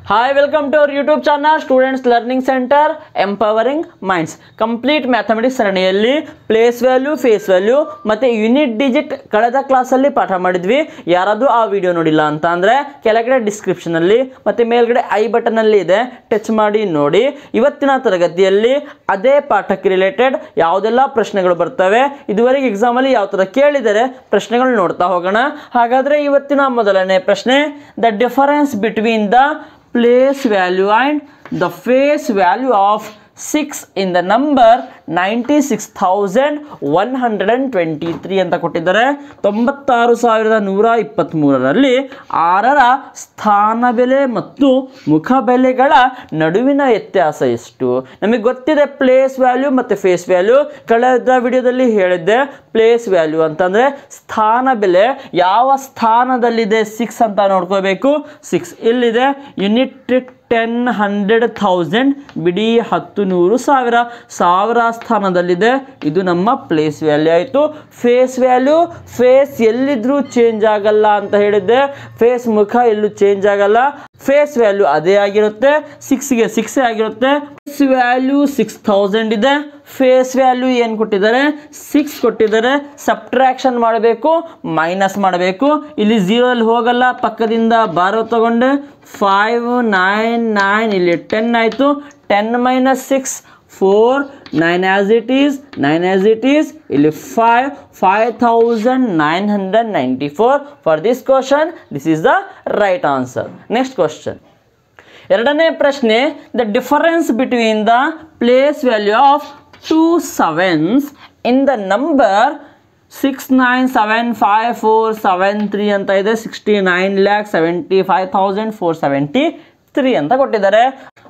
Hi, welcome to our YouTube channel Students Learning Center Empowering Minds. Complete Mathematics ಸರಣಿಯಲ್ಲಿ place value, face value ಮತ್ತೆ unit digit ಕಳೆದ class ಅಲ್ಲಿ ಪಾಠ ಮಾಡಿದ್ವಿ. ಯಾರಾದರೂ ಆ ವಿಡಿಯೋ ನೋಡಿಲ್ಲ ಅಂತ ಅಂದ್ರೆ ಕೆಳಗಡೆ ಡಿಸ್ಕ್ರಿಪ್ಷನ್ ಅಲ್ಲಿ ಮತ್ತೆ ಮೇಲ್ಗಡೆ ಐ ಬಟನ್ ಅಲ್ಲಿ ಇದೆ, ಟಚ್ ಮಾಡಿ ನೋಡಿ. ಇವತ್ತಿನ ತರಗತಿಯಲ್ಲಿ ಅದೇ ಪಾಠಕ್ಕೆ ರಿಲೇಟೆಡ್ ಯಾವುದೆಲ್ಲ ಪ್ರಶ್ನೆಗಳು ಬರ್ತವೆ, ಇದುವರೆಗೆ ಎಕ್ಸಾಮ್ ಅಲ್ಲಿ ಯಾವ ತರ ಕೇಳಿದರೆ ಪ್ರಶ್ನೆಗಳು ನೋಡ್ತಾ ಹೋಗೋಣ. ಹಾಗಾದ್ರೆ ಇವತ್ತಿನ ಮೊದಲನೇ ಪ್ರಶ್ನೆ, the difference between the place value and the face value of 6 in the number 96,123 ಅಂತ ಕೊಟ್ಟಿದ್ದಾರೆ. 96,123ರಲ್ಲಿ 6ರ ಸ್ಥಾನ ಬೆಲೆ ಮತ್ತು ಮುಖ ಬೆಲೆಗಳ ನಡುವಿನ ವ್ಯತ್ಯಾಸ ಎಷ್ಟು? ನಮಗೆ ಗೊತ್ತಿದೆ ಪ್ಲೇಸ್ ವ್ಯಾಲ್ಯೂ ಮತ್ತು ಫೇಸ್ ವ್ಯಾಲ್ಯೂ. ಕಳೆದ ವಿಡಿಯೋದಲ್ಲಿ ಹೇಳಿದ್ದೆ ಪ್ಲೇಸ್ ವ್ಯಾಲ್ಯೂ ಅಂತಂದರೆ ಸ್ಥಾನ ಬೆಲೆ, ಯಾವ ಸ್ಥಾನದಲ್ಲಿದೆ 6 ಅಂತ ನೋಡ್ಕೋಬೇಕು. 6 ಇಲ್ಲಿದೆ. ಯೂನಿಟ್ 10, 100,000 ಬಿಡಿ 10, 100, 1000 1000 ಸ್ಥಾನದಲ್ಲಿದೆ. ಇದು ನಮ್ಮ ಪ್ಲೇಸ್ ವ್ಯಾಲ್ಯೂ ಆಯಿತು. ಫೇಸ್ ವ್ಯಾಲ್ಯೂ, ಫೇಸ್ ಎಲ್ಲಿದ್ರೂ ಚೇಂಜ್ ಆಗಲ್ಲ ಅಂತ ಹೇಳಿದ್ದೆ. ಫೇಸ್ ಮುಖ ಎಲ್ಲೂ ಚೇಂಜ್ ಆಗಲ್ಲ. ಫೇಸ್ ವ್ಯಾಲ್ಯೂ ಅದೇ ಆಗಿರುತ್ತೆ, 6ಗೆ 6 ಆಗಿರುತ್ತೆ. ಫೇಸ್ ವ್ಯಾಲ್ಯೂ 6000 ಇದೆ. ಫೇಸ್ ವ್ಯಾಲ್ಯೂ ಏನು ಕೊಟ್ಟಿದ್ದಾರೆ? 6 ಕೊಟ್ಟಿದ್ದಾರೆ. ಸಬ್ಟ್ರಾಕ್ಷನ್ ಮಾಡಬೇಕು, ಮೈನಸ್ ಮಾಡಬೇಕು. ಇಲ್ಲಿ 0 ಅಲ್ಲಿ ಹೋಗಲ್ಲ, ಪಕ್ಕದಿಂದ ಬಾರೋ ತಗೊಂಡೆ 5, 9, 9 ಇಲ್ಲಿ 10 ಆಯಿತು. 10 minus 6 4, 9 as it is, 9 as it is. ಇಲ್ಲಿ 5, 5,994. For this question, this is the right answer. Next question. ಎರಡನೇ ಪ್ರಶ್ನೆ, the difference between the place value of 2 sevens in the number 69,754,73 ಅಂತ ಇದೆ. 69,75,473 ಅಂತ ಕೊಟ್ಟಿದ್ದಾರೆ.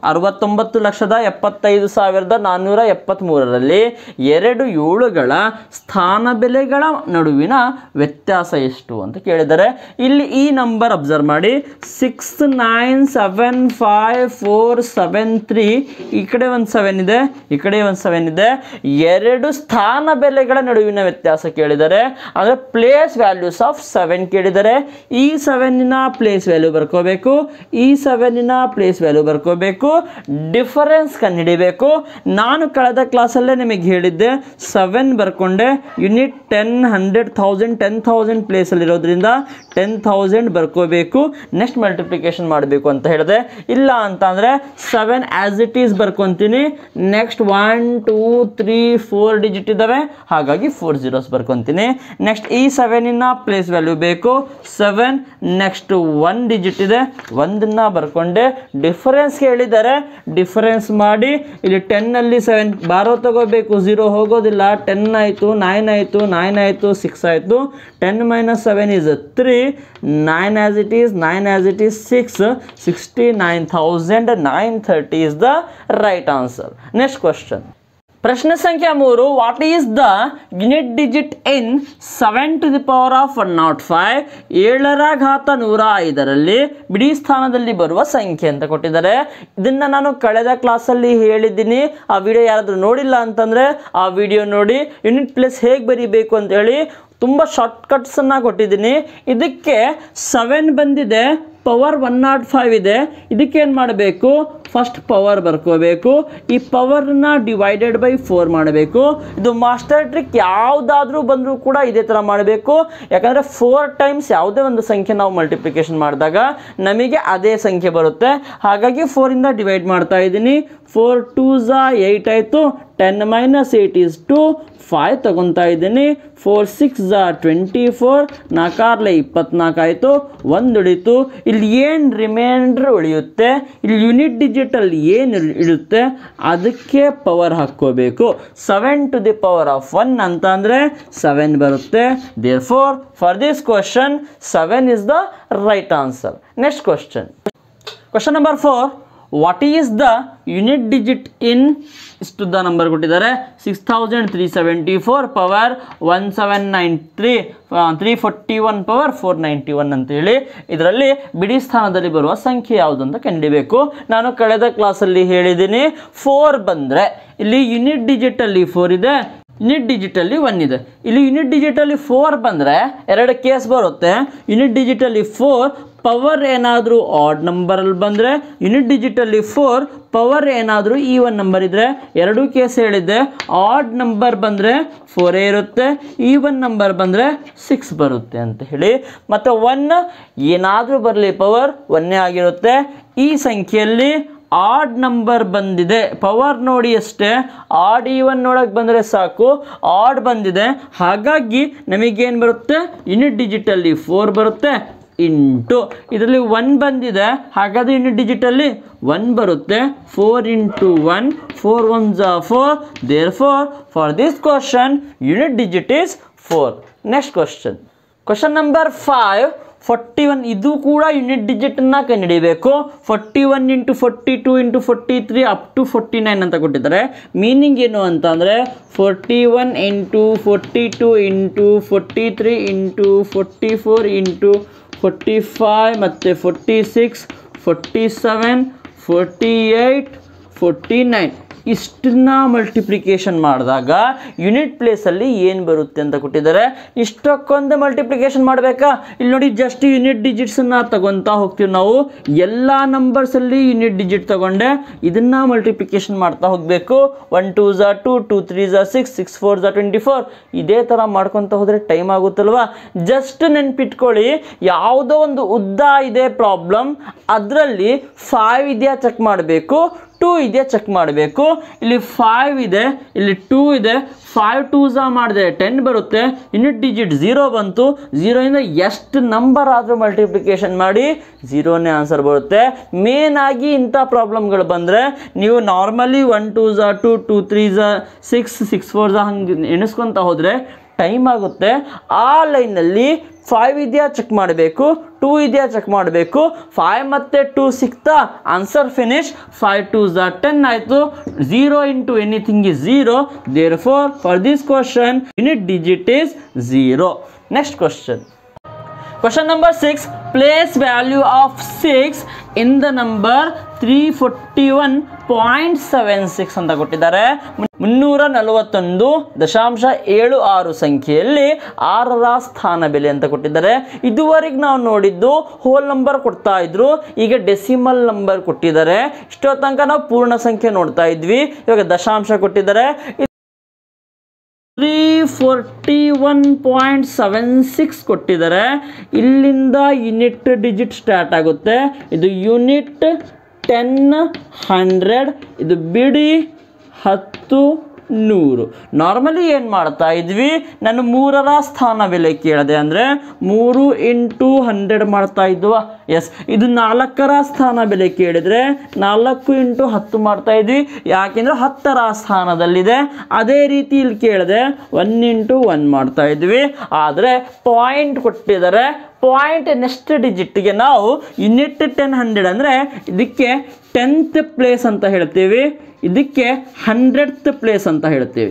69,75,473ರಲ್ಲಿ 2 7ಗಳ ಸ್ಥಾನ ಬೆಲೆಗಳ ನಡುವಿನ ವ್ಯತ್ಯಾಸ ಎಷ್ಟು ಅಂತ ಕೇಳಿದ್ದಾರೆ. ಇಲ್ಲಿ ಈ ನಂಬರ್ ಅಬ್ಸರ್ವ್ ಮಾಡಿ, 69,754,73. ಈ ಕಡೆ ಒಂದು 7 ಇದೆ, ಈ ಕಡೆ ಒಂದು 7 ಇದೆ. 2 ಸ್ಥಾನ ಬೆಲೆಗಳ ನಡುವಿನ ವ್ಯತ್ಯಾಸ ಕೇಳಿದ್ದಾರೆ. ಅಂದರೆ ಪ್ಲೇಸ್ ವ್ಯಾಲ್ಯೂಸ್ ಆಫ್ 7 ಕೇಳಿದ್ದಾರೆ. ಈ 7ನ ಪ್ಲೇಸ್ ವ್ಯಾಲ್ಯೂ ಬರ್ಕೋಬೇಕು, ಈ 7ನ ಪ್ಲೇಸ್ ವ್ಯಾಲ್ಯೂ ಬರ್ಕೋಬೇಕು, ಡಿಫರೆನ್ಸ್ ಕಂಡುಹಿಡಿಬೇಕು. ನಾನು ಕಳೆದ ಕ್ಲಾಸಲ್ಲೇ ನಿಮಗೆ ಹೇಳಿದ್ದೆ 7 ಬರ್ಕೊಂಡೆ. ಯೂನಿಟ್ 10, 100,000 10,000 ಪ್ಲೇಸಲ್ಲಿ ಇರೋದ್ರಿಂದ 10,000 ಬರ್ಕೋಬೇಕು. ನೆಕ್ಸ್ಟ್ ಮಲ್ಟಿಪ್ಲಿಕೇಶನ್ ಮಾಡಬೇಕು ಅಂತ ಹೇಳಿದೆ. ಇಲ್ಲ ಅಂತ ಅಂದರೆ 7 ಆ್ಯಸ್ ಇಟ್ ಈಸ್ ಬರ್ಕೊತೀನಿ. ನೆಕ್ಸ್ಟ್ 1, 2, 3, 4 ಡಿಜಿಟ್ ಇದ್ದಾವೆ, ಹಾಗಾಗಿ 4 zeros ಬರ್ಕೊತೀನಿ. ನೆಕ್ಸ್ಟ್ ಈ 7ನ ಪ್ಲೇಸ್ ವ್ಯಾಲ್ಯೂ ಬೇಕು 7. ನೆಕ್ಸ್ಟ್ 1 ಡಿಜಿಟ್ ಇದೆ, 1ನ್ನ ಬರ್ಕೊಂಡೆ. ಡಿಫರೆನ್ಸ್ ಹೇಳಿದ್ದಾರೆ, ಡಿಫರೆನ್ಸ್ ಮಾಡಿ. ಇಲ್ಲಿ 10 ಅಲ್ಲಿ 7 ಬಾರೋ ತಗೋಬೇಕು, 0 ಹೋಗೋದಿಲ್ಲ. 10 ಆಯಿತು, 9 ಆಯಿತು, 9 ಆಯಿತು, 6 ಆಯಿತು. 10 minus 7 is 3, 9 as it is, 9 as it is 6. 69,930 is the right answer. Next question. ಪ್ರಶ್ನೆ ಸಂಖ್ಯೆ 3, what is the unit digit in 7 to the power of 105? 7ರ ಘಾತ 105ರಲ್ಲಿ ಬಿಡಿ ಸ್ಥಾನದಲ್ಲಿ ಬರುವ ಸಂಖ್ಯೆ ಅಂತ ಕೊಟ್ಟಿದ್ದಾರೆ. ಇದನ್ನ ನಾನು ಕಳೆದ ಕ್ಲಾಸಲ್ಲಿ ಹೇಳಿದ್ದೀನಿ. ಆ ವಿಡಿಯೋ ಯಾರಾದರೂ ನೋಡಿಲ್ಲ ಅಂತಂದರೆ ಆ ವಿಡಿಯೋ ನೋಡಿ. ಯೂನಿಟ್ ಪ್ಲೇಸ್ ಹೇಗೆ ಬರೀಬೇಕು ಅಂತೇಳಿ ತುಂಬ ಶಾರ್ಟ್ಕಟ್ಸನ್ನು ಕೊಟ್ಟಿದ್ದೀನಿ. ಇದಕ್ಕೆ 7 ಬಂದಿದೆ, ಪವರ್ 105 ಇದೆ. ಇದಕ್ಕೇನು ಮಾಡಬೇಕು? ಫಸ್ಟ್ ಪವರ್ ಬರ್ಕೋಬೇಕು. ಈ ಪವರ್ನ ಡಿವೈಡೆಡ್ ಬೈ 4 ಮಾಡಬೇಕು. ಇದು ಮಾಸ್ಟರ್ ಟ್ರಿಕ್. ಯಾವುದಾದ್ರೂ ಬಂದರೂ ಕೂಡ ಇದೇ ಥರ ಮಾಡಬೇಕು. ಯಾಕಂದರೆ 4 times ಯಾವುದೇ ಒಂದು ಸಂಖ್ಯೆ ನಾವು ಮಲ್ಟಿಪ್ಲಿಕೇಶನ್ ಮಾಡಿದಾಗ ನಮಗೆ ಅದೇ ಸಂಖ್ಯೆ ಬರುತ್ತೆ. ಹಾಗಾಗಿ 4ಇಂದ ಡಿವೈಡ್ ಮಾಡ್ತಾ ಇದ್ದೀನಿ. 4 2s 8 ಆಯಿತು. 10 minus 8 is 2, 5 ತಗೊತಾ ಇದ್ದೀನಿ. 4 6s 24, 4 24 ಆಯಿತು. 1 ಉಳಿತು. ಇಲ್ಲಿ ಏನು ರಿಮೈಂಡರ್ ಉಳಿಯುತ್ತೆ, ಇಲ್ಲಿ ಯೂನಿಟ್ ಡಿಜಿಟಲ್ಲಿ ಏನು ಇರುತ್ತೆ ಅದಕ್ಕೆ ಪವರ್ ಹಾಕ್ಕೋಬೇಕು. 7 to the power of 1 ಅಂತ ಅಂದರೆ 7 ಬರುತ್ತೆ. therefore for this question 7 is the right answer. Next question. Question number 4, what is the unit digit in ಇಷ್ಟುದ್ದ ನಂಬರ್ ಕೊಟ್ಟಿದ್ದಾರೆ. 6,374 ಪವರ್ 1793, 341 ಪವರ್ 491 ಅಂತೇಳಿ. ಇದರಲ್ಲಿ ಬಿಡಿ ಸ್ಥಾನದಲ್ಲಿ ಬರುವ ಸಂಖ್ಯೆ ಯಾವುದು ಅಂತ ಕಂಡುಹಿಡಿಯಬೇಕು. ನಾನು ಕಳೆದ ಕ್ಲಾಸಲ್ಲಿ ಹೇಳಿದ್ದೀನಿ 4 ಬಂದರೆ ಇಲ್ಲಿ ಯೂನಿಟ್ ಡಿಜಿಟಲ್ಲಿ 4 ಇದೆ, ಯೂನಿಟ್ ಡಿಜಿಟಲ್ಲಿ 1 ಇದೆ. ಇಲ್ಲಿ ಯೂನಿಟ್ ಡಿಜಿಟಲ್ಲಿ 4 ಬಂದರೆ 2 ಕೇಸ್ ಬರುತ್ತೆ. ಯೂನಿಟ್ ಡಿಜಿಟಲ್ಲಿ 4 ಪವರ್ ಏನಾದರೂ ಆಡ್ ನಂಬರಲ್ಲಿ ಬಂದರೆ, ಯೂನಿಟ್ ಡಿಜಿಟಲ್ಲಿ 4 ಪವರ್ ಏನಾದರೂ ಈವನ್ ನಂಬರ್ ಇದ್ದರೆ, 2 ಕೇಸ್ ಹೇಳಿದ್ದೆ. ಆಡ್ ನಂಬರ್ ಬಂದರೆ 4 ಇರುತ್ತೆ, ಈವನ್ ನಂಬರ್ ಬಂದರೆ 6 ಬರುತ್ತೆ ಅಂತ ಹೇಳಿ. ಮತ್ತು 1 ಏನಾದರೂ ಬರಲಿ ಪವರ್ 1 ಆಗಿರುತ್ತೆ. ಈ ಸಂಖ್ಯೆಯಲ್ಲಿ ಆಡ್ ನಂಬರ್ ಬಂದಿದೆ, ಪವರ್ ನೋಡಿ ಅಷ್ಟೇ, ಆಡ್ ಈವನ್ ನೋಡೋಕೆ ಬಂದರೆ ಸಾಕು, ಆಡ್ ಬಂದಿದೆ. ಹಾಗಾಗಿ ನಮಗೇನು ಬರುತ್ತೆ, ಯೂನಿಟ್ ಡಿಜಿಟಲ್ಲಿ 4 ಬರುತ್ತೆ ಇಂಟು ಇದರಲ್ಲಿ 1 ಬಂದಿದೆ, ಹಾಗಾದರೆ ಯೂನಿಟ್ ಡಿಜಿಟಲ್ಲಿ 1 ಬರುತ್ತೆ. 4 into 1, 4 1s are 4. Therefore, for this question, unit digit is 4. Next question. Question number 5. 41 ಇದು ಕೂಡ ಯೂನಿಟ್ ಡಿಜಿಟನ್ನು ಕಂಡುಹಿಡಿಯಬೇಕು. 41 into 42 into 43 up to 49 ಅಂತ ಕೊಟ್ಟಿದ್ದಾರೆ. ಮೀನಿಂಗ್ ಏನು ಅಂತ ಅಂದರೆ 41 into 42 into 43 into 44 into 45 ಮತ್ತು 46 47 48 49 ಇಷ್ಟನ್ನ ಮಲ್ಟಿಪ್ಲಿಕೇಶನ್ ಮಾಡಿದಾಗ ಯೂನಿಟ್ ಪ್ಲೇಸಲ್ಲಿ ಏನು ಬರುತ್ತೆ ಅಂತ ಕೊಟ್ಟಿದ್ದಾರೆ. ಇಷ್ಟಕ್ಕೊಂದು ಮಲ್ಟಿಪ್ಲಿಕೇಶನ್ ಮಾಡಬೇಕಾ? ಇಲ್ಲಿ ನೋಡಿ, ಜಸ್ಟ್ ಯೂನಿಟ್ ಡಿಜಿಟ್ಸನ್ನು ತಗೊತಾ ಹೋಗ್ತೀವಿ ನಾವು. ಎಲ್ಲ ನಂಬರ್ಸಲ್ಲಿ ಯೂನಿಟ್ ಡಿಜಿಟ್ ತಗೊಂಡೆ ಇದನ್ನು ಮಲ್ಟಿಪ್ಲಿಕೇಶನ್ ಮಾಡ್ತಾ ಹೋಗಬೇಕು. 1 2s are 2, 2 3s are 6, 6 4s are 24. ಇದೇ ಥರ ಮಾಡ್ಕೊತ ಹೋದರೆ ಟೈಮ್ ಆಗುತ್ತಲ್ವಾ? ಜಸ್ಟ್ ನೆನ್ಪಿಟ್ಕೊಳ್ಳಿ, ಯಾವುದೋ ಒಂದು ಉದ್ದ ಇದೆ ಪ್ರಾಬ್ಲಮ್, ಅದರಲ್ಲಿ 5 ಇದೆಯಾ ಚೆಕ್ ಮಾಡಬೇಕು, 2 ಇದೆಯಾ ಚೆಕ್ ಮಾಡಬೇಕು. ಇಲ್ಲಿ 5 ಇದೆ, ಇಲ್ಲಿ 2 ಇದೆ. 5 2s ಮಾಡಿದ್ರೆ 10 ಬರುತ್ತೆ. ಯೂನಿಟ್ ಡಿಜಿಟ್ 0 ಬಂತು. 0 ಇಂದ ಎಷ್ಟು ನಂಬರ್ ಆದರೂ ಮಲ್ಟಿಪ್ಲಿಕೇಶನ್ ಮಾಡಿ 0ನೇ ಆನ್ಸರ್ ಬರುತ್ತೆ. ಮೇನ್ ಆಗಿ ಇಂಥ ಪ್ರಾಬ್ಲಮ್ಗಳು ಬಂದರೆ ನೀವು normally 1 2s are 2, 2 3s are 6, 6 4s ಹಂಗೆ ಎಣಿಸ್ಕೊತ ಹೋದರೆ ಟೈಮ್ ಆಗುತ್ತೆ. ಆ ಲೈನಲ್ಲಿ 5 ಇದೆಯಾ ಚೆಕ್ ಮಾಡಬೇಕು, 2 ಇದೆಯಾ ಚೆಕ್ ಮಾಡಬೇಕು. 5 ಮತ್ತು 2 ಸಿಕ್ತಾ, ಆನ್ಸರ್ ಫಿನಿಶ್. 5 2s are 10 ಆಯಿತು. 0 into anything is 0. Therefore, for this question, unit digit is 0. Next question. Question number 6. Place value of 6 in the number 341.76 ಅಂತ ಕೊಟ್ಟಿದ್ದಾರೆ. 341.76 ಸಂಖ್ಯೆಯಲ್ಲಿ 6ರ ಸ್ಥಾನ ಬೆಲೆ ಅಂತ ಕೊಟ್ಟಿದ್ದಾರೆ. ಇದುವರೆಗೆ ನಾವು ನೋಡಿದ್ದು ಹೋಲ್ ನಂಬರ್ ಕೊಡ್ತಾ ಇದ್ರು, ಈಗ ಡೆಸಿಮಲ್ ನಂಬರ್ ಕೊಟ್ಟಿದ್ದಾರೆ. ಇಷ್ಟೋ ತನಕ ನಾವು ಪೂರ್ಣ ಸಂಖ್ಯೆ ನೋಡ್ತಾ ಇದ್ವಿ, ಇವಾಗ ದಶಾಂಶ ಕೊಟ್ಟಿದ್ದಾರೆ. 341.76 ಕೊಟ್ಟಿದ್ದಾರೆ. ಇಲ್ಲಿಂದ ಯೂನಿಟ್ ಡಿಜಿಟ್ ಸ್ಟಾರ್ಟ್ ಆಗುತ್ತೆ. ಇದು ಯೂನಿಟ್ 10 100, ಇದು ಬಿಡಿ 10 100. ನಾರ್ಮಲಿ ಏನು ಮಾಡ್ತಾ ಇದ್ವಿ, ನಾನು 3ರ ಸ್ಥಾನ ಬೆಲೆ ಕೇಳಿದೆ ಅಂದರೆ 3 into 100 ಮಾಡ್ತಾ ಇದ್ವಾ? ಎಸ್. ಇದು 4ರ ಸ್ಥಾನ ಬೆಲೆ ಕೇಳಿದರೆ 4 into 10 ಮಾಡ್ತಾ ಇದ್ವಿ, ಯಾಕೆಂದರೆ 10ರ ಸ್ಥಾನದಲ್ಲಿದೆ. ಅದೇ ರೀತಿ ಇಲ್ಲಿ ಕೇಳಿದೆ 1 into 1 ಮಾಡ್ತಾ ಇದ್ವಿ. ಆದರೆ ಪಾಯಿಂಟ್ ಕೊಟ್ಟಿದ್ದಾರೆ. ಪಾಯಿಂಟ್ ನೆಕ್ಸ್ಟ್ ಡಿಜಿಟ್ಗೆ ನಾವು ಯೂನಿಟ್ 10 100 ಅಂದರೆ ಇದಕ್ಕೆ 10th ಪ್ಲೇಸ್ ಅಂತ ಹೇಳ್ತೀವಿ, ಇದಕ್ಕೆ 100th ಪ್ಲೇಸ್ ಅಂತ ಹೇಳ್ತೀವಿ.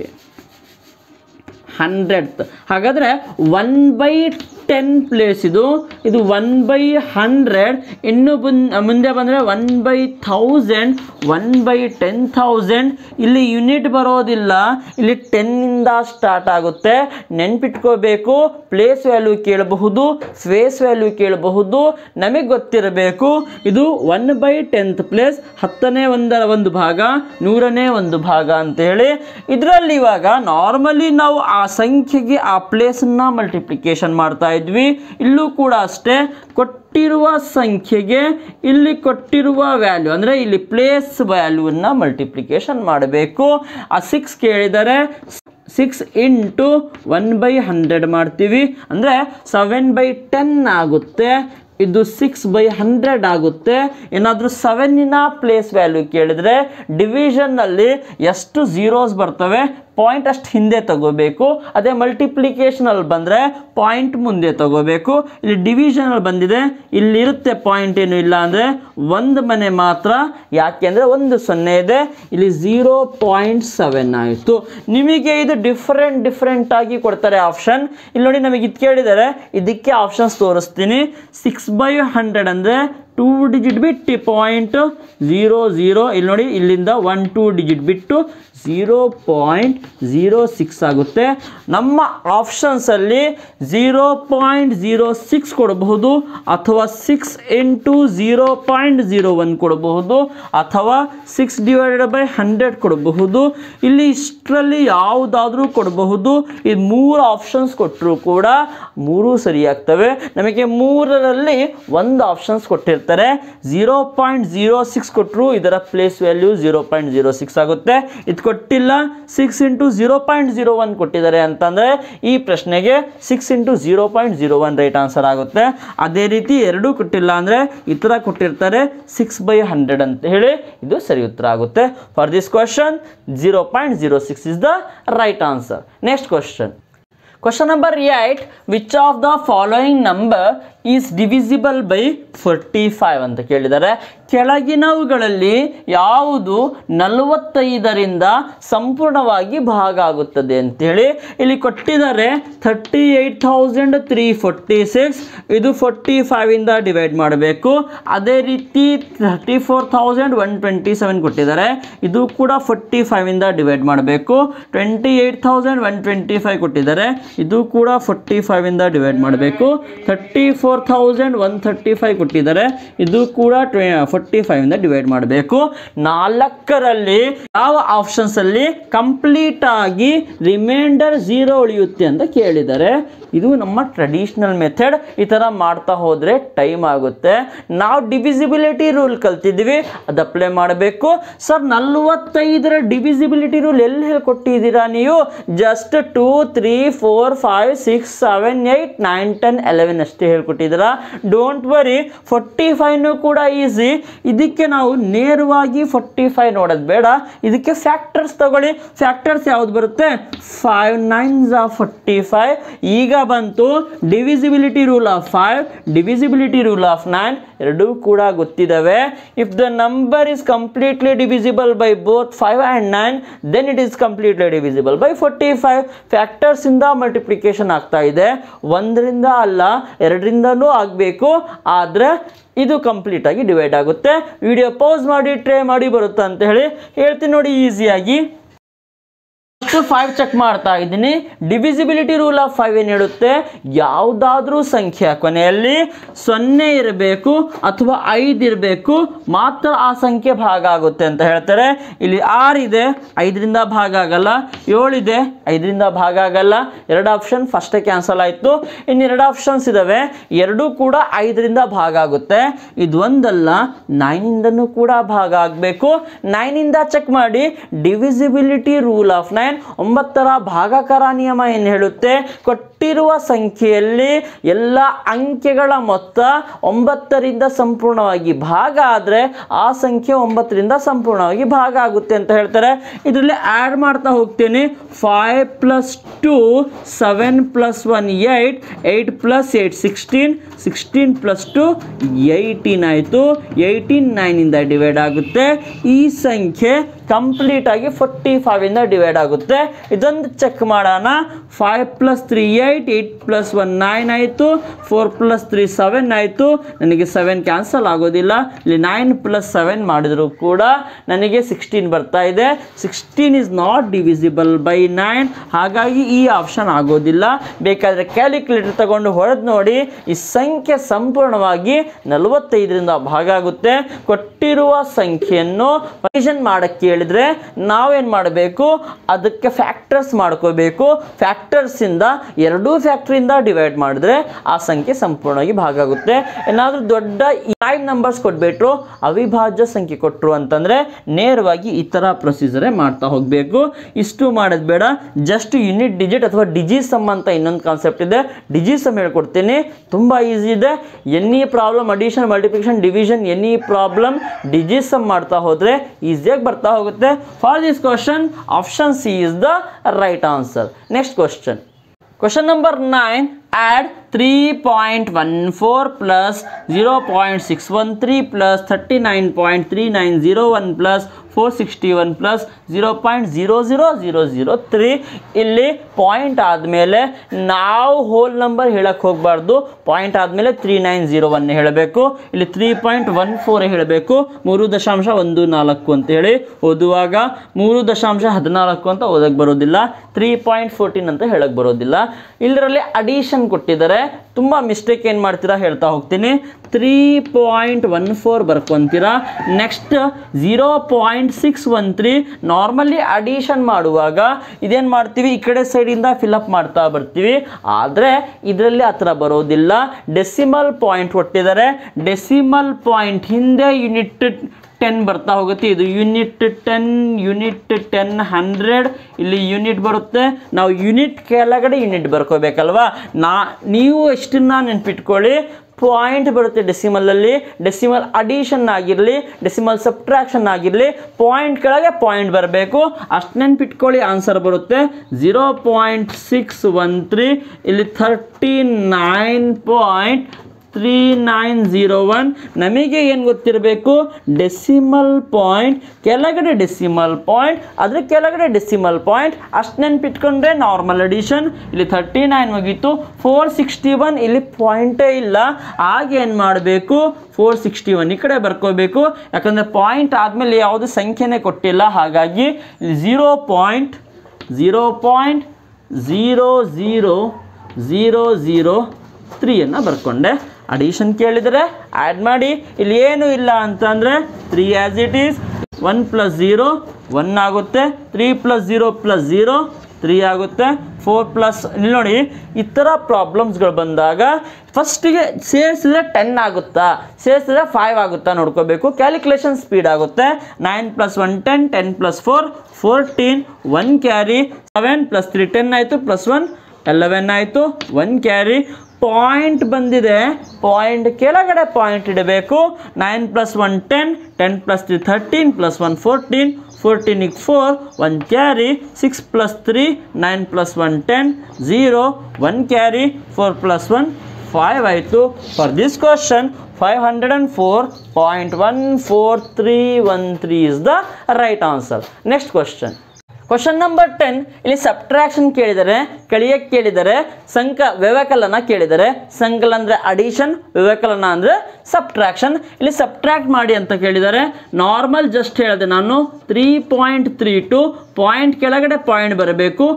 100th. ಹಾಗಾದರೆ 1/10 ಪ್ಲೇಸ್ ಇದು 1/100. ಇನ್ನು ಮುಂದೆ ಬಂದರೆ 1/1000, 1/10,000. ಇಲ್ಲಿ ಯೂನಿಟ್ ಬರೋದಿಲ್ಲ, ಇಲ್ಲಿ 10ಇಂದ ಸ್ಟಾರ್ಟ್ ಆಗುತ್ತೆ. ನೆನ್ಪಿಟ್ಕೋಬೇಕು, ಪ್ಲೇಸ್ ವ್ಯಾಲ್ಯೂ ಕೇಳಬಹುದು, ಸ್ಪೇಸ್ ವ್ಯಾಲ್ಯೂ ಕೇಳಬಹುದು. ನಮಗೆ ಗೊತ್ತಿರಬೇಕು ಇದು 1/10th ಪ್ಲೇಸ್, 10ನೇ ಒಂದು ಭಾಗ, 100ನೇ ಒಂದು ಭಾಗ ಅಂತೇಳಿ. ಇದರಲ್ಲಿ ಇವಾಗ ನಾರ್ಮಲಿ ನಾವು ಆ ಸಂಖ್ಯೆಗೆ ಆ ಪ್ಲೇಸನ್ನು ಮಲ್ಟಿಪ್ಲಿಕೇಶನ್ ಮಾಡ್ತಾ ಇದ್ವಿ. ಇಲ್ಲೂ ಕೂಡ ಅಷ್ಟೇ, ಕೊಟ್ಟಿರುವ ಸಂಖ್ಯೆಗೆ ಇಲ್ಲಿ ಕೊಟ್ಟಿರುವ ವ್ಯಾಲ್ಯೂ ಅಂದರೆ ಇಲ್ಲಿ ಪ್ಲೇಸ್ ವ್ಯಾಲ್ಯೂವನ್ನು ಮಲ್ಟಿಪ್ಲಿಕೇಶನ್ ಮಾಡಬೇಕು. ಆ 6 ಕೇಳಿದರೆ 6 into 1/100 ಮಾಡ್ತೀವಿ, ಅಂದರೆ 7/10 ಆಗುತ್ತೆ. ಇದು 6/100 ಆಗುತ್ತೆ. ಏನಾದರೂ 7ನ ಪ್ಲೇಸ್ ವ್ಯಾಲ್ಯೂ ಕೇಳಿದರೆ ಡಿವಿಷನ್ನಲ್ಲಿ ಎಷ್ಟು ಝೀರೋಸ್ ಬರ್ತವೆ, ಪಾಯಿಂಟ್ ಅಷ್ಟು ಹಿಂದೆ ತಗೋಬೇಕು. ಅದೇ ಮಲ್ಟಿಪ್ಲಿಕೇಶನಲ್ಲಿ ಬಂದರೆ ಪಾಯಿಂಟ್ ಮುಂದೆ ತಗೋಬೇಕು. ಇಲ್ಲಿ ಡಿವಿಷನಲ್ಲಿ ಬಂದಿದೆ, ಇಲ್ಲಿರುತ್ತೆ ಪಾಯಿಂಟ್ ಏನು ಇಲ್ಲ ಅಂದರೆ ಒಂದು ಮನೆ ಮಾತ್ರ, ಯಾಕೆಂದರೆ 1 0 ಇದೆ, ಇಲ್ಲಿ 0.7 ಆಯಿತು. ನಿಮಗೆ ಇದು ಡಿಫ್ರೆಂಟ್ ಆಗಿ ಕೊಡ್ತಾರೆ ಆಪ್ಷನ್. ಇಲ್ಲಿ ನೋಡಿ, ನಮಗೆ ಇದು ಕೇಳಿದರೆ ಇದಕ್ಕೆ ಆಪ್ಷನ್ಸ್ ತೋರಿಸ್ತೀನಿ. 6/100 ಅಂದರೆ 2 ಡಿಜಿಟ್ ಬಿಟ್ಟು 0.00 ಇಲ್ಲಿ ನೋಡಿ ಇಲ್ಲಿಂದ 1 2 ಡಿಜಿಟ್ ಬಿಟ್ಟು 0.06 ಆಗುತ್ತೆ. ನಮ್ಮ ಆಪ್ಷನ್ಸಲ್ಲಿ 0.06 ಕೊಡಬಹುದು ಅಥವಾ 6 into 0.01 ಕೊಡಬಹುದು ಅಥವಾ 6/100 ಕೊಡಬಹುದು. ಇಲ್ಲಿ ಇಷ್ಟರಲ್ಲಿ ಯಾವುದಾದ್ರೂ ಕೊಡಬಹುದು. ಈ 3 ಆಪ್ಷನ್ಸ್ ಕೊಟ್ಟರು ಕೂಡ 3 ಸರಿಯಾಗ್ತವೆ. ನಮಗೆ 3ರಲ್ಲಿ ಒಂದು ಆಪ್ಷನ್ಸ್ ಕೊಟ್ಟಿರ್ತಾರೆ. 0.06 ಕೊಟ್ಟರು ಇದರ ಪ್ಲೇಸ್ ವ್ಯಾಲ್ಯೂ 0.06 ಆಗುತ್ತೆ. ಇದು ಕೊಟ್ಟಿಲ್ಲ 6 into 0.01 ಕೊಟ್ಟಿದ್ದಾರೆ ಅಂತಂದರೆ ಈ ಪ್ರಶ್ನೆಗೆ 6 into 0.01 ರೈಟ್ ಆನ್ಸರ್ ಆಗುತ್ತೆ. ಅದೇ ರೀತಿ ಎರಡೂ ಕೊಟ್ಟಿಲ್ಲ ಅಂದರೆ ಈ ಥರ ಕೊಟ್ಟಿರ್ತಾರೆ 6/100 ಅಂತ ಹೇಳಿ ಇದು ಸರಿ ಉತ್ತರ ಆಗುತ್ತೆ. For this question 0.06 is the right answer. Next question. Question number 8. Which of the following number is divisible by 45 ಅಂತ ಕೇಳಿದ್ದಾರೆ. ಕೆಳಗಿನವುಗಳಲ್ಲಿ ಯಾವುದು 45ರಿಂದ ಸಂಪೂರ್ಣವಾಗಿ ಭಾಗ ಆಗುತ್ತದೆ ಅಂತೇಳಿ ಇಲ್ಲಿ ಕೊಟ್ಟಿದ್ದಾರೆ. 38,346 ಇದು 45ಇಂದ ಡಿವೈಡ್ ಮಾಡಬೇಕು. ಅದೇ ರೀತಿ 34,127 ಕೊಟ್ಟಿದ್ದಾರೆ. ಇದು ಕೂಡ 45ಇಂದ ಡಿವೈಡ್ ಮಾಡಬೇಕು. 28,125 ಕೊಟ್ಟಿದ್ದಾರೆ. ಇದು ಕೂಡ 45ಇಂದ ಡಿವೈಡ್ ಮಾಡಬೇಕು. 34,135 ಕೊಟ್ಟಿದ್ದಾರೆ. ಇದು ಕೂಡ 45ಇಂದ ಡಿವೈಡ್ ಮಾಡಬೇಕು. 4ರಲ್ಲಿ ಯಾವ ಆಪ್ಷನ್ಸ್ ಅಲ್ಲಿ ಕಂಪ್ಲೀಟ್ ಆಗಿ ರಿಮೈಂಡರ್ 0 ಉಳಿಯುತ್ತೆ ಅಂತ ಕೇಳಿದ್ದಾರೆ. ಇದು ನಮ್ಮ ಟ್ರೆಡಿಷನಲ್ ಮೆಥಡ್. ಈ ಥರ ಮಾಡ್ತಾ ಹೋದರೆ ಟೈಮ್ ಆಗುತ್ತೆ. ನಾವು ಡಿವಿಸಿಬಿಲಿಟಿ ರೂಲ್ ಕಲ್ತಿದ್ದೀವಿ, ಅದು ಅಪ್ಲೈ ಮಾಡಬೇಕು. ಸರ್ 45ರ ಡಿವಿಸಿಬಿಲಿಟಿ ರೂಲ್ ಎಲ್ಲಿ ಹೇಳ್ಕೊಟ್ಟಿದ್ದೀರಾ ನೀವು? ಜಸ್ಟ್ 2 3 4 5 6 7 8 9 10 11 ಅಷ್ಟೇ ಹೇಳ್ಕೊಟ್ಟಿದ್ದೀರಾ. ಡೋಂಟ್ ವರಿ, 45ನೂ ಕೂಡ ಈಸಿ. ಇದಕ್ಕೆ ನಾವು ನೇರವಾಗಿ 45 ನೋಡೋದು ಬೇಡ. ಇದಕ್ಕೆ ಫ್ಯಾಕ್ಟರ್ಸ್ ತಗೊಳ್ಳಿ. ಫ್ಯಾಕ್ಟರ್ಸ್ ಯಾವ್ದು ಬರುತ್ತೆ? 5 9s are 45. ಈಗ ಬಂತು divisibility rule of 5, divisibility rule of 9 ಎರಡೂ ಕೂಡ ಗೊತ್ತಿದ್ದಾವೆ. If the number is completely divisible by both 5 and 9 then it is completely divisible by 45. Factors ಇಂದ ಮಲ್ಟಿಪ್ಲಿಕೇಶನ್ ಆಗ್ತಾ ಇದೆ. 1ರಿಂದ ಅಲ್ಲ 2ರಿಂದನೂ ಆಗಬೇಕು. ಆದರೆ ಇದು ಕಂಪ್ಲೀಟ್ ಆಗಿ ಡಿವೈಡ್ ಆಗುತ್ತೆ. ವಿಡಿಯೋ ಪೌಸ್ ಮಾಡಿ ಟ್ರೈ ಮಾಡಿ ಬರುತ್ತೆ ಅಂತ ಹೇಳಿ ಹೇಳ್ತೀನಿ ನೋಡಿ ಈಸಿಯಾಗಿ. 5 ಚೆಕ್ ಮಾಡ್ತಾ ಇದ್ದೀನಿ. ಡಿವಿಸಿಬಿಲಿಟಿ ರೂಲ್ ಆಫ್ 5 ಏನು ಹೇಳುತ್ತೆ? ಯಾವುದಾದ್ರೂ ಸಂಖ್ಯೆ ಕೊನೆಯಲ್ಲಿ 0 ಇರಬೇಕು ಅಥವಾ 5 ಇರಬೇಕು, ಮಾತ್ರ ಆ ಸಂಖ್ಯೆ ಭಾಗ ಆಗುತ್ತೆ ಅಂತ ಹೇಳ್ತಾರೆ. ಇಲ್ಲಿ 6 ಇದೆ, 5ರಿಂದ ಭಾಗ ಆಗಲ್ಲ. 7 ಇದೆ, 5ರಿಂದ ಭಾಗ ಆಗಲ್ಲ. 2 ಆಪ್ಷನ್ ಫಸ್ಟೇ ಕ್ಯಾನ್ಸಲ್ ಆಯಿತು. ಇನ್ನು 2 ಆಪ್ಷನ್ಸ್ ಇದಾವೆ, ಎರಡೂ ಕೂಡ 5ರಿಂದ ಭಾಗ ಆಗುತ್ತೆ. ಇದು ಒಂದಲ್ಲ, 9ಇಂದನೂ ಕೂಡ ಭಾಗ ಆಗಬೇಕು. 9ಇಂದ ಚೆಕ್ ಮಾಡಿ. ಡಿವಿಸಿಬಿಲಿಟಿ ರೂಲ್ ಆಫ್ 9 9ರ ಭಾಗಾಕಾರ ನಿಯಮ ಏನು ಹೇಳುತ್ತೆ? ಕೊಟ್ಟಿರುವ ಸಂಖ್ಯೆಯಲ್ಲಿ ಎಲ್ಲ ಅಂಕೆಗಳ ಮೊತ್ತ 9ರಿಂದ ಸಂಪೂರ್ಣವಾಗಿ ಭಾಗ ಆದರೆ ಆ ಸಂಖ್ಯೆ 9ರಿಂದ ಸಂಪೂರ್ಣವಾಗಿ ಭಾಗ ಆಗುತ್ತೆ ಅಂತ ಹೇಳ್ತಾರೆ. ಇದರಲ್ಲಿ ಆ್ಯಡ್ ಮಾಡ್ತಾ ಹೋಗ್ತೀನಿ. 5 + 2 7 + 1 8 8 + 8 16 16 + 2 18 ಆಯಿತು. 18 9ಇಂದ ಡಿವೈಡ್ ಆಗುತ್ತೆ. ಈ ಸಂಖ್ಯೆ ಕಂಪ್ಲೀಟ್ ಆಗಿ 45ಇಂದ ಡಿವೈಡ್ ಆಗುತ್ತೆ. ಇದೊಂದು ಚೆಕ್ ಮಾಡೋಣ. 5 + 3 8 8 + 1 9 ಆಯಿತು. 4 + 3 7 ಆಯಿತು. ನನಗೆ 7 ಕ್ಯಾನ್ಸಲ್ ಆಗೋದಿಲ್ಲ. ಇಲ್ಲಿ 9 + 7 ಮಾಡಿದರೂ ಕೂಡ ನನಗೆ 16 ಬರ್ತಾ ಇದೆ. 16 ಇಸ್ ನಾಟ್ ಡಿವಿಸಿಬಲ್ ಬೈ 9. ಹಾಗಾಗಿ ಈ ಆಪ್ಷನ್ ಆಗೋದಿಲ್ಲ. ಬೇಕಾದರೆ ಕ್ಯಾಲ್ಕುಲೇಟರ್ ತಗೊಂಡು ಹೊಡೆದು ನೋಡಿ. ಈ ಸಂಖ್ಯೆ ಸಂಪೂರ್ಣವಾಗಿ 45ರಿಂದ ಭಾಗ ಆಗುತ್ತೆ. ಕೊಟ್ಟಿರುವ ಸಂಖ್ಯೆಯನ್ನು ಡಿವಿಷನ್ ಮಾಡಕ್ಕೆ ಹೇಳಿದ್ರೆ ನಾವೇನು ಮಾಡಬೇಕು? ಅದಕ್ಕೆ ಫ್ಯಾಕ್ಟರ್ಸ್ ಮಾಡ್ಕೋಬೇಕು. ಫ್ಯಾಕ್ಟರ್ಸ್ ಇಂದ ಎರಡೂ ಫ್ಯಾಕ್ಟರಿಯಿಂದ ಡಿವೈಡ್ ಮಾಡಿದ್ರೆ ಆ ಸಂಖ್ಯೆ ಸಂಪೂರ್ಣವಾಗಿ ಭಾಗ ಆಗುತ್ತೆ. ಏನಾದರೂ ದೊಡ್ಡ 5 ನಂಬರ್ಸ್ ಕೊಟ್ಬಿಟ್ರು, ಅವಿಭಾಜ್ಯ ಸಂಖ್ಯೆ ಕೊಟ್ಟರು ಅಂತಂದ್ರೆ ನೇರವಾಗಿ ಈ ತರ ಪ್ರೊಸೀಜರೇ ಮಾಡ್ತಾ ಹೋಗಬೇಕು. ಇಷ್ಟು ಮಾಡೋದು ಬೇಡ. ಜಸ್ಟ್ ಯೂನಿಟ್ ಡಿಜಿಟ್ ಅಥವಾ ಡಿಜಿಸಮ್ ಅಂತ ಇನ್ನೊಂದು ಕಾನ್ಸೆಪ್ಟ್ ಇದೆ. ಡಿಜಿಸಮ್ ಹೇಳ್ಕೊಡ್ತೀನಿ, ತುಂಬಾ ಈಸಿ ಇದೆ. Any problem addition multiplication division any problem ಡಿಜಿಸಮ್ ಮಾಡ್ತಾ ಹೋದ್ರೆ ಈಸಿಯಾಗಿ ಬರ್ತಾ ಹೋಗುತ್ತೆ. For this question option C is the right answer. Next question. Question number 9. Add 3.14 plus 0.613 plus 39.3901 plus 461 plus 0.00003. ಇಲ್ಲಿ ಪಾಯಿಂಟ್ ಆದಮೇಲೆ ನಾವು ಹೋಲ್ ನಂಬರ್ ಹೇಳಕ್ಕೆ ಹೋಗಬಾರ್ದು. ಪಾಯಿಂಟ್ ಆದಮೇಲೆ 3901 ಹೇಳಬೇಕು. ಇಲ್ಲಿ 3.14 ಹೇಳಬೇಕು. 3.14 ಅಂತ ಹೇಳಿ ಓದುವಾಗ 3.14 ಅಂತ ಓದಕ್ಕೆ ಬರೋದಿಲ್ಲ. 3.14 ಅಂತ ಹೇಳಕ್ಕೆ ಬರೋದಿಲ್ಲ. ಇದರಲ್ಲಿ ಅಡಿಷನ್ ಕೊಟ್ಟಿದ್ದಾರೆ. ತುಂಬ ಮಿಸ್ಟೇಕ್ ಏನು ಮಾಡ್ತೀರಾ ಹೇಳ್ತಾ ಹೋಗ್ತೀನಿ. 3.14 ಬರ್ಕೊಂತೀರಾ. ನೆಕ್ಸ್ಟ್ 0.613 ನಾರ್ಮಲಿ ಅಡಿಷನ್ ಮಾಡುವಾಗ ಇದೇನು ಮಾಡ್ತೀವಿ, ಈ ಕಡೆ ಸೈಡಿಂದ ಫಿಲಪ್ ಮಾಡ್ತಾ ಬರ್ತೀವಿ. ಆದರೆ ಇದರಲ್ಲಿ ಆ ಥರ ಬರೋದಿಲ್ಲ. ಡೆಸಿಮಲ್ ಪಾಯಿಂಟ್ ಕೊಟ್ಟಿದ್ದಾರೆ. ಡೆಸಿಮಲ್ ಪಾಯಿಂಟ್ ಹಿಂದೆ ಯೂನಿಟ್ 10 ಬರ್ತಾ ಹೋಗುತ್ತೆ. ಇದು ಯೂನಿಟ್ 10, ಯೂನಿಟ್ 10, 100 ಇಲ್ಲಿ ಯೂನಿಟ್ ಬರುತ್ತೆ. ನಾವು ಯೂನಿಟ್ ಕೆಳಗಡೆ ಯೂನಿಟ್ ಬರ್ಕೋಬೇಕಲ್ವಾ. ನೀವು ಎಷ್ಟನ್ನ ನೆನ್ಪಿಟ್ಕೊಳ್ಳಿ, ಪಾಯಿಂಟ್ ಬರುತ್ತೆ ಡೆಸಿಮಲಲ್ಲಿ. ಡೆಸಿಮಲ್ ಅಡಿಷನ್ ಆಗಿರಲಿ, ಡೆಸಿಮಲ್ ಸಬ್ಟ್ರಾಕ್ಷನ್ ಆಗಿರಲಿ, ಪಾಯಿಂಟ್ ಕೆಳಗೆ ಪಾಯಿಂಟ್ ಬರಬೇಕು. ಅಷ್ಟು ನೆನ್ಪಿಟ್ಕೊಳ್ಳಿ, ಆನ್ಸರ್ ಬರುತ್ತೆ 0.613. ಇಲ್ಲಿ 39.3901. ನಮಗೆ ಏನು ಗೊತ್ತಿರಬೇಕು, ಡೆಸಿಮಲ್ ಪಾಯಿಂಟ್ ಕೆಳಗಡೆ ಡೆಸಿಮಲ್ ಪಾಯಿಂಟ್, ಅದ್ರ ಕೆಳಗಡೆ ಡೆಸಿಮಲ್ ಪಾಯಿಂಟ್. ಅಷ್ಟು ನೆನ್ಪಿಟ್ಕೊಂಡ್ರೆ ನಾರ್ಮಲ್ ಅಡಿಷನ್. ಇಲ್ಲಿ 39 ಮುಗೀತು. 461 ಇಲ್ಲಿ ಪಾಯಿಂಟೇ ಇಲ್ಲ. ಆಗ ಏನು ಮಾಡಬೇಕು, 461 ಈ ಕಡೆ ಬರ್ಕೋಬೇಕು. ಯಾಕಂದರೆ ಪಾಯಿಂಟ್ ಆದಮೇಲೆ ಯಾವುದು ಸಂಖ್ಯೆನೇ ಕೊಟ್ಟಿಲ್ಲ. ಹಾಗಾಗಿ ಇಲ್ಲಿ 0.00003 ಬರ್ಕೊಂಡೆ. ಅಡಿಷನ್ ಕೇಳಿದರೆ ಆ್ಯಡ್ ಮಾಡಿ. ಇಲ್ಲಿ ಏನೂ ಇಲ್ಲ ಅಂತಂದರೆ 3 ಆ್ಯಸ್ ಇಟ್ ಈಸ್. 1 + 0 1 ಆಗುತ್ತೆ. 3 + 0 + 0 3 ಆಗುತ್ತೆ. 4 ಇಲ್ಲಿ ನೋಡಿ, ಈ ಥರ ಪ್ರಾಬ್ಲಮ್ಸ್ಗಳು ಬಂದಾಗ ಫಸ್ಟಿಗೆ ಸೇರಿಸಿದ್ರೆ 10 ಆಗುತ್ತಾ, ಸೇರಿಸಿದ್ರೆ 5 ಆಗುತ್ತಾ ನೋಡ್ಕೋಬೇಕು. ಕ್ಯಾಲ್ಕುಲೇಷನ್ ಸ್ಪೀಡ್ ಆಗುತ್ತೆ. 9 + 1 10, 10 + 4 14, 1 ಕ್ಯಾರಿ. 7 + 3 10 ಆಯಿತು, +1 11 ಆಯಿತು, 1 ಕ್ಯಾರಿ. ಪಾಯಿಂಟ್ ಬಂದಿದೆ, ಪಾಯಿಂಟ್ ಕೆಳಗಡೆ ಪಾಯಿಂಟ್ ಇಡಬೇಕು. 9 + 1 10, 10 + 3 13, +1 14, 14 4, 1 ಕ್ಯಾರಿ. 6 + 3 9 + 1 10, 0, 1 ಕ್ಯಾರಿ. 4 + 1 5 ಆಯಿತು. For this question 504.14313 is the right answer. Next question number 10. ಇಲ್ಲಿ ಸಬ್ಟ್ರಾಕ್ಷನ್ ಕೇಳಿದರೆ, ಕಳಿಯಕ್ಕೆ ಕೇಳಿದರೆ, ವ್ಯವಕಲನ ಕೇಳಿದರೆ. ಸಂಕಲನ ಅಂದರೆ ಅಡಿಷನ್, ವ್ಯವಕಲನ ಅಂದರೆ ಸಬ್ಟ್ರಾಕ್ಷನ್. ಇಲ್ಲಿ ಸಬ್ಟ್ರಾಕ್ಟ್ ಮಾಡಿ ಅಂತ ಕೇಳಿದರೆ ನಾರ್ಮಲ್ ಜಸ್ಟ್ ಹೇಳಿದೆ ನಾನು. 3.32 ಪಾಯಿಂಟ್ ಕೆಳಗಡೆ ಪಾಯಿಂಟ್ ಬರಬೇಕು.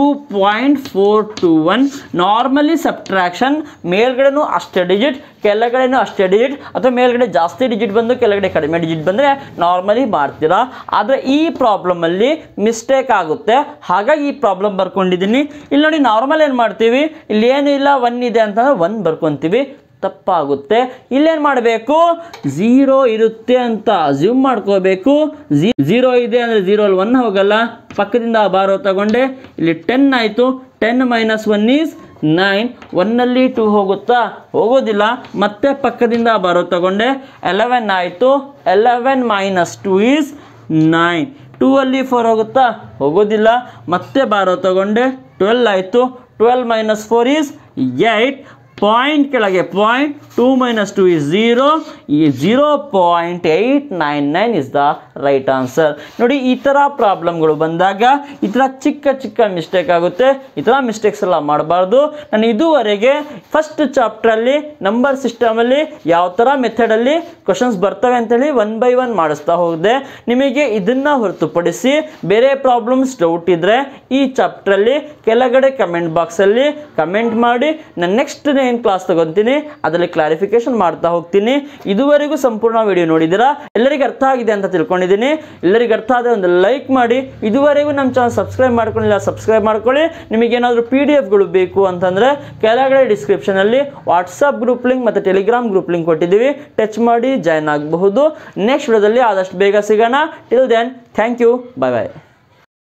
2.421 ನಾರ್ಮಲಿ ಸಬ್ಟ್ರಾಕ್ಷನ್ ಮೇಲ್ಗಡೆನೂ ಅಷ್ಟೇ ಡಿಜಿಟ್, ಕೆಳಗಡೆನೂ ಅಷ್ಟೇ ಡಿಜಿಟ್, ಅಥವಾ ಮೇಲ್ಗಡೆ ಜಾಸ್ತಿ ಡಿಜಿಟ್ ಬಂದು ಕೆಳಗಡೆ ಕಡಿಮೆ ಡಿಜಿಟ್ ಬಂದರೆ ನಾರ್ಮಲಿ ಮಾಡ್ತೀರಾ. ಆದರೆ ಈ ಪ್ರಾಬ್ಲಮಲ್ಲಿ ಮಿಸ್ಟೇಕ್ ಆಗುತ್ತೆ. ಹಾಗಾಗಿ ಈ ಪ್ರಾಬ್ಲಮ್ ಬರ್ಕೊಂಡಿದ್ದೀನಿ. ಇಲ್ಲಿ ನೋಡಿ, ನಾರ್ಮಲ್ ಏನು ಮಾಡ್ತೀವಿ, ಇಲ್ಲಿ ಏನೂ ಇಲ್ಲ 1 ಇದೆ ಅಂತಂದರೆ 1 ಬರ್ಕೊತೀವಿ. ತಪ್ಪಾಗುತ್ತೆ. ಇಲ್ಲೇನು ಮಾಡಬೇಕು, 0 ಇರುತ್ತೆ ಅಂತ ಅಸ್ಯೂಮ್ ಮಾಡ್ಕೋಬೇಕು. 0 ಇದೆ ಅಂದರೆ 0 ಅಲ್ಲಿ 1 ಹೋಗಲ್ಲ. ಪಕ್ಕದಿಂದ ಬಾರೋ ತಗೊಂಡೆ. ಇಲ್ಲಿ 10 ಆಯಿತು. 10 - 1 ಈಸ್ 9. 1ನಲ್ಲಿ 2 ಹೋಗುತ್ತಾ, ಹೋಗೋದಿಲ್ಲ. ಮತ್ತೆ ಪಕ್ಕದಿಂದ ಬಾರೋ ತಗೊಂಡೆ. 11 ಆಯಿತು. 11 - 2 ಈಸ್ 9. 2 ಅಲ್ಲಿ 4 ಹೋಗುತ್ತಾ, ಹೋಗೋದಿಲ್ಲ. ಮತ್ತೆ ಬಾರೋ ತಗೊಂಡೆ. 12 ಆಯಿತು. 12 - 4 ಈಸ್ 8. ಪಾಯಿಂಟ್ ಕೆಳಗೆ ಪಾಯಿಂಟ್. 2 - 2 ಈಸ್ 0. ಈ 0.899 ಇಸ್ ದ ರೈಟ್ ಆನ್ಸರ್. ನೋಡಿ, ಈ ಥರ ಪ್ರಾಬ್ಲಮ್ಗಳು ಬಂದಾಗ ಈ ಥರ ಚಿಕ್ಕ ಮಿಸ್ಟೇಕ್ ಆಗುತ್ತೆ. ಈ ಥರ ಮಿಸ್ಟೇಕ್ಸ್ ಎಲ್ಲ ಮಾಡಬಾರ್ದು. ನಾನು ಇದುವರೆಗೆ ಫಸ್ಟ್ ಚಾಪ್ಟ್ರಲ್ಲಿ ನಂಬರ್ ಸಿಸ್ಟಮಲ್ಲಿ ಯಾವ ಥರ ಮೆಥಡಲ್ಲಿ ಕ್ವಶನ್ಸ್ ಬರ್ತವೆ ಅಂತೇಳಿ 1 by 1 ಮಾಡಿಸ್ತಾ ಹೋಗಿದೆ. ನಿಮಗೆ ಇದನ್ನು ಹೊರತುಪಡಿಸಿ ಬೇರೆ ಪ್ರಾಬ್ಲಮ್ಸ್ ಡೌಟ್ ಇದ್ದರೆ ಈ ಚಾಪ್ಟ್ರಲ್ಲಿ ಕೆಳಗಡೆ ಕಮೆಂಟ್ ಬಾಕ್ಸಲ್ಲಿ ಕಮೆಂಟ್ ಮಾಡಿ. ನಾನು ನೆಕ್ಸ್ಟ್ ಏನು ಕ್ಲಾಸ್ ತಗೊತೀನಿ ಅದರಲ್ಲಿ ಕ್ಲಾರಿಫಿಕೇಶನ್ ಮಾಡ್ತಾ ಹೋಗ್ತೀನಿ. ಇದುವರೆಗೂ ಸಂಪೂರ್ಣ ವಿಡಿಯೋ ನೋಡಿದ್ದೀರಾ, ಎಲ್ಲರಿಗೂ ಅರ್ಥ ಆಗಿದೆ ಅಂತ ತಿಳ್ಕೊಂಡಿದ್ದೀನಿ. ಎಲ್ಲರಿಗೂ ಅರ್ಥ ಆದರೆ ಒಂದು ಲೈಕ್ ಮಾಡಿ. ಇದುವರೆಗೂ ನಮ್ಮ ಚಾನಲ್ ಸಬ್ಸ್ಕ್ರೈಬ್ ಮಾಡ್ಕೊಂಡಿಲ್ಲ, ಸಬ್ಸ್ಕ್ರೈಬ್ ಮಾಡ್ಕೊಳ್ಳಿ. ನಿಮಗೇನಾದರೂ PDF ಗಳು ಬೇಕು ಅಂತಂದರೆ ಕೆಳಗಡೆ ಡಿಸ್ಕ್ರಿಪ್ಷನಲ್ಲಿ ವಾಟ್ಸಪ್ ಗ್ರೂಪ್ ಲಿಂಕ್ ಮತ್ತು ಟೆಲಿಗ್ರಾಮ್ ಗ್ರೂಪ್ ಲಿಂಕ್ ಕೊಟ್ಟಿದ್ದೀವಿ. ಟಚ್ ಮಾಡಿ ಜಾಯ್ನ್ ಆಗಬಹುದು. ನೆಕ್ಸ್ಟ್ ವಿಡಿಯೋದಲ್ಲಿ ಆದಷ್ಟು ಬೇಗ ಸಿಗೋಣ. Till then, thank you, bye bye.